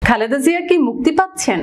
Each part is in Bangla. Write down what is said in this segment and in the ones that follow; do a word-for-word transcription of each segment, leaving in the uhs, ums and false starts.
খালেদা জিয়া কি মুক্তি পাচ্ছেন?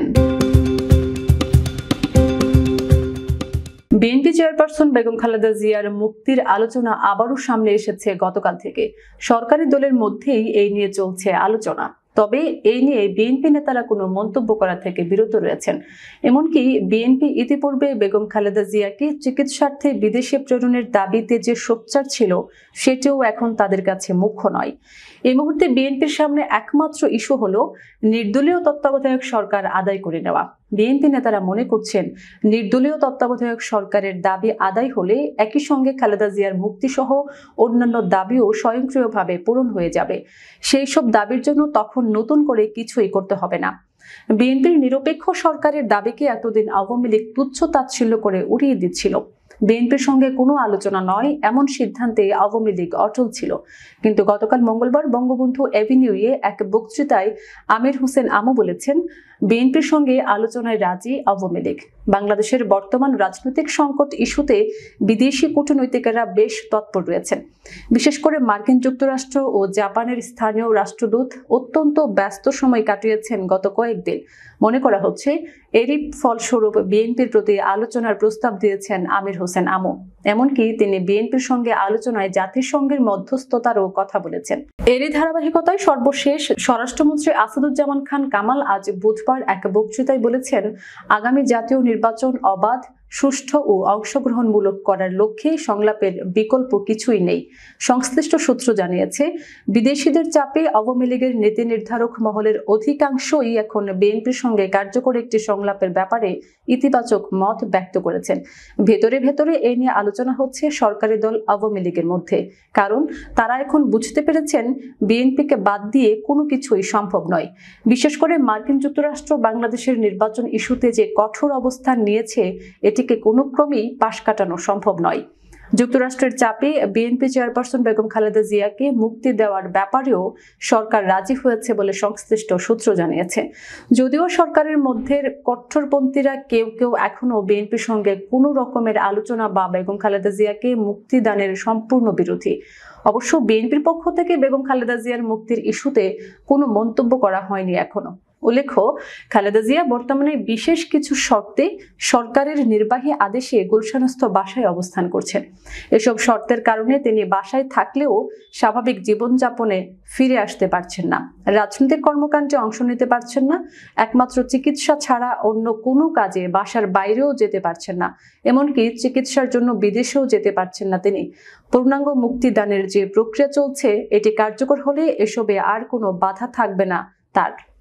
বিএনপি চেয়ারপারসন বেগম খালেদা জিয়ার মুক্তির আলোচনা আবারও সামনে এসেছে গতকাল থেকে। সরকারি দলের মধ্যেই এই নিয়ে চলছে আলোচনা। তবে এই নিয়ে বিএনপি নেতারা কোনো মন্তব্য করা থেকে বিরত রয়েছেন। এমনকি বিএনপি ইতিপূর্বে বেগম খালেদা জিয়াকে চিকিৎসার্থে বিদেশে প্রেরণের দাবিতে যে সোচ্চার ছিল, সেটিও এখন তাদের কাছে মুখ্য নয়। এই মুহূর্তে বিএনপির সামনে একমাত্র ইস্যু হলো নির্দলীয় তত্ত্বাবধায়ক সরকার আদায় করে নেওয়া। বিএনপি নেতারা মনে করছেন, নির্দলীয় তত্ত্বাবধায়ক সরকারের দাবি আদায় হলে একই সঙ্গে খালেদা জিয়ার মুক্তিসহ অন্যান্য দাবিও স্বয়ংক্রিয়ভাবে পূরণ হয়ে যাবে। সেই সব দাবির জন্য তখন নতুন করে কিছুই করতে হবে না। বিএনপির নিরপেক্ষ সরকারের দাবিকে এতদিন আওয়ামী লীগ তুচ্ছ তাচ্ছিল্য করে উড়িয়ে দিচ্ছিল। বিএনপির সঙ্গে কোনো আলোচনা নয়, এমন সিদ্ধান্তে আওয়ামী লীগ অটল ছিল। কিন্তু গতকাল মঙ্গলবার বঙ্গবন্ধু এভিনিউয়ে এক বক্তৃতায় আমির হোসেন আমু বলেছেন, বিএনপির সঙ্গে আলোচনায় রাজি আওয়ামী লীগ। বাংলাদেশের বর্তমান রাজনৈতিক সংকট ইস্যুতে বিদেশি কূটনৈতিকেরা বেশ তৎপর রয়েছেন। বিশেষ করে মার্কিন যুক্তরাষ্ট্র ও জাপানের স্থানীয় রাষ্ট্রদূত অত্যন্ত ব্যস্ত সময় কাটিয়েছেন গত কয়েকদিন। মনে করা হচ্ছে এরই ফলস্বরূপ বিএনপির প্রতি আলোচনার প্রস্তাব দিয়েছেন আমির হোসেন আমু। এমনকি তিনি বিএনপির সঙ্গে আলোচনায় জাতিসংঘের মধ্যস্থতারও কথা বলেছেন। এরই ধারাবাহিকতায় সর্বশেষ স্বরাষ্ট্রমন্ত্রী আসাদুজ্জামান খান কামাল আজ বুধবার এক বক্তৃতায় বলেছেন, আগামী জাতীয় নির্বাচন অবাধ, সুষ্ঠু ও অংশগ্রহণমূলক করার লক্ষ্যে সংলাপের বিকল্প কিছুই নেই। সংশ্লিষ্ট সূত্র জানিয়েছে, বিদেশিদের চাপে আওয়ামী লীগের নীতি নির্ধারক মহলের অধিকাংশই এখন বিএনপির সঙ্গে কার্যকর একটি সংলাপের ব্যাপারে ইতিবাচক মত ব্যক্ত করেছেন। ভেতরে ভেতরে এ নিয়ে আলোচনা হচ্ছে সরকারি দল আওয়ামী লীগের মধ্যে। কারণ তারা এখন বুঝতে পেরেছেন, বিএনপিকে বাদ দিয়ে কোনো কিছুই সম্ভব নয়। বিশেষ করে মার্কিন যুক্তরাষ্ট্র বাংলাদেশের নির্বাচন ইস্যুতে যে কঠোর অবস্থান নিয়েছে, এটিকে কোনো ক্রমেই পাশ কাটানো সম্ভব নয়। যুক্তরাষ্ট্রের চাপে বিএনপি চেয়ারপারসন বেগম খালেদা জিয়াকে মুক্তি দেওয়ার ব্যাপারেও সরকার রাজি হয়েছে বলে সংশ্লিষ্ট সূত্র জানিয়েছে। যদিও সরকারের মধ্যে কট্টরপন্থীরা কেউ কেউ এখনো বিএনপির সঙ্গে কোনো রকমের আলোচনা বা বেগম খালেদা জিয়াকে মুক্তি দানের সম্পূর্ণ বিরোধী। অবশ্য বিএনপির পক্ষ থেকে বেগম খালেদা জিয়ার মুক্তির ইস্যুতে কোনো মন্তব্য করা হয়নি এখনো। উল্লেখ্য, খালেদা জিয়া বর্তমানে বিশেষ কিছু শর্তে সরকারের নির্বাহী আদেশে গুলশানস্থ বাসায় অবস্থান করছেন। এসব শর্তের কারণে তিনি বাসায় থাকলেও স্বাভাবিক জীবনযাপনে ফিরে আসতে পারছেন না, রাজনৈতিক কর্মকাণ্ডে অংশ নিতে পারছেন না, একমাত্র চিকিৎসা ছাড়া অন্য কোনো কাজে বাসার বাইরেও যেতে পারছেন না, এমনকি চিকিৎসার জন্য বিদেশেও যেতে পারছেন না তিনি। পূর্ণাঙ্গ মুক্তিদানের যে প্রক্রিয়া চলছে, এটি কার্যকর হলে এসবে আর কোনো বাধা থাকবে না তার।